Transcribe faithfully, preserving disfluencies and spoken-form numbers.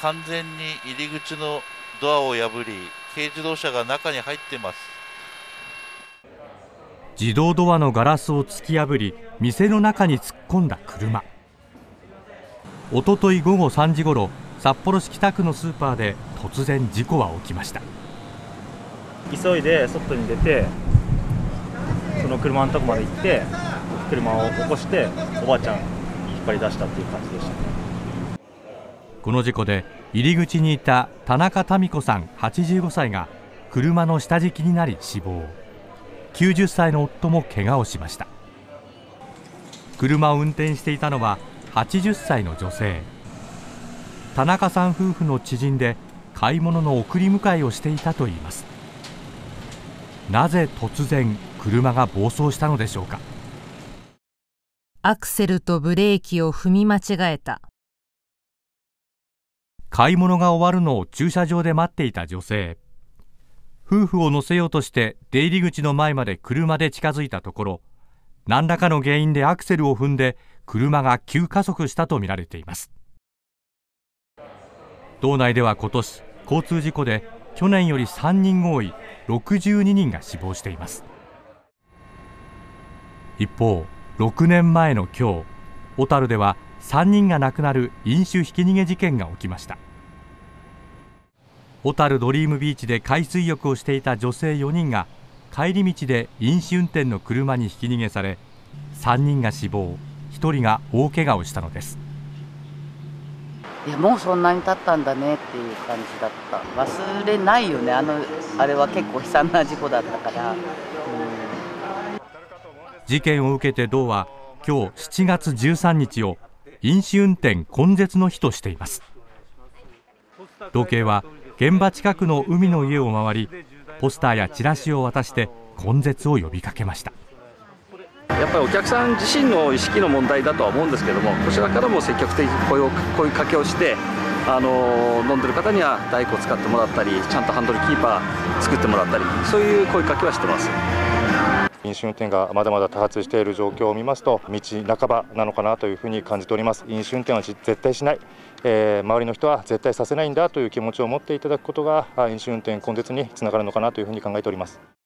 完全に入り口のドアを破り、軽自動車が中に入っています。 自動ドアのガラスを突き破り、店の中に突っ込んだ車。おととい午後さんじごろ、札幌市北区のスーパーで突然事故は起きました。 急いで外に出て、その車のとこまで行って車を起こしておばあちゃん引っ張り出したっていう感じでしたね。 この事故で入り口にいた田中民子さんはちじゅうごさいが車の下敷きになり死亡、きゅうじゅっさいの夫も怪我をしました。車を運転していたのははちじゅっさいの女性。田中さん夫婦の知人で買い物の送り迎えをしていたといいます。なぜ突然車が暴走したのでしょうか。 アクセルとブレーキを踏み間違えた。 買い物が終わるのを駐車場で待っていた女性。夫婦を乗せようとして出入り口の前まで車で近づいたところ、何らかの原因でアクセルを踏んで車が急加速したとみられています。道内では今年交通事故で去年よりさんにん多いろくじゅうににんが死亡しています。一方、ろくねんまえの今日、小樽ではさんにんが亡くなる飲酒ひき逃げ事件が起きました。小樽ドリームビーチで海水浴をしていた女性よにんが帰り道で飲酒運転の車にひき逃げされ、さんにんが死亡、ひとりが大怪我をしたのです。 いや、もうそんなに経ったんだねっていう感じだった。忘れないよね。あのあれは結構悲惨な事故だったから、うん、 事件を受けて道は今日しちがつじゅうさんにちを飲酒運転根絶の日としています。道警は現場近くの海の家を回り、ポスターやチラシを渡して根絶を呼びかけました。 やっぱりお客さん自身の意識の問題だとは思うんですけども、こちらからも積極的に声を声かけをして、あの飲んでる方には大工を使ってもらったり、ちゃんとハンドルキーパー作ってもらったり、そういう声かけはしてます。 飲酒運転がまだまだ多発している状況を見ますと、道半ばなのかなというふうに感じております。飲酒運転は絶対しない、えー、周りの人は絶対させないんだという気持ちを持っていただくことが飲酒運転根絶につながるのかなというふうに考えております。